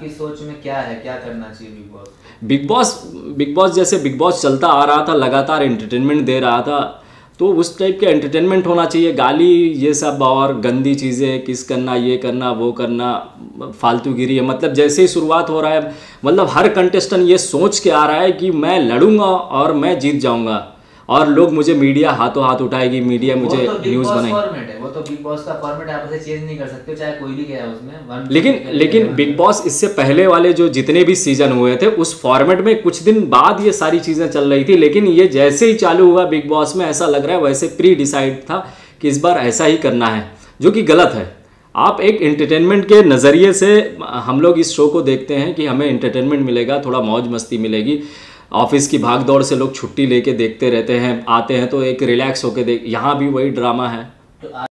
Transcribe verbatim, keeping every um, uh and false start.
आपकी सोच में क्या है, क्या करना चाहिए big boss? Big boss big boss जैसे बिग बॉस चलता आ रहा था, लगातार एंटरटेनमेंट दे रहा था, तो उस टाइप का एंटरटेनमेंट होना चाहिए। गाली ये सब और गंदी चीज़ें, किस करना, ये करना, वो करना, फालतूगिरी है। मतलब जैसे ही शुरुआत हो रहा है, मतलब हर कंटेस्टेंट ये सोच के आ रहा है कि मैं लड़ूंगा और मैं जीत जाऊंगा, और लोग मुझे, मीडिया हाथों हाथ उठाएगी, मीडिया मुझे न्यूज़ बनाएगी। फॉर्मेट है वो तो, बिग बॉस का फॉर्मेट आप उसे चेंज नहीं कर सकते, चाहे कोई भी गया उसमें। लेकिन लेकिन बिग बॉस इससे पहले वाले जो जितने भी सीजन हुए थे उस फॉर्मेट में कुछ दिन बाद ये सारी चीज़ें चल रही थी, लेकिन ये जैसे ही चालू हुआ बिग बॉस में, ऐसा लग रहा है वैसे प्री डिसाइड था कि इस बार ऐसा ही करना है, जो कि गलत है। आप एक एंटरटेनमेंट के नज़रिए से, हम लोग इस शो को देखते हैं कि हमें एंटरटेनमेंट मिलेगा, थोड़ा मौज मस्ती मिलेगी। ऑफिस की भाग दौड़ से लोग छुट्टी लेके देखते रहते हैं, आते हैं तो एक रिलैक्स होके देख, यहाँ भी वही ड्रामा है। तो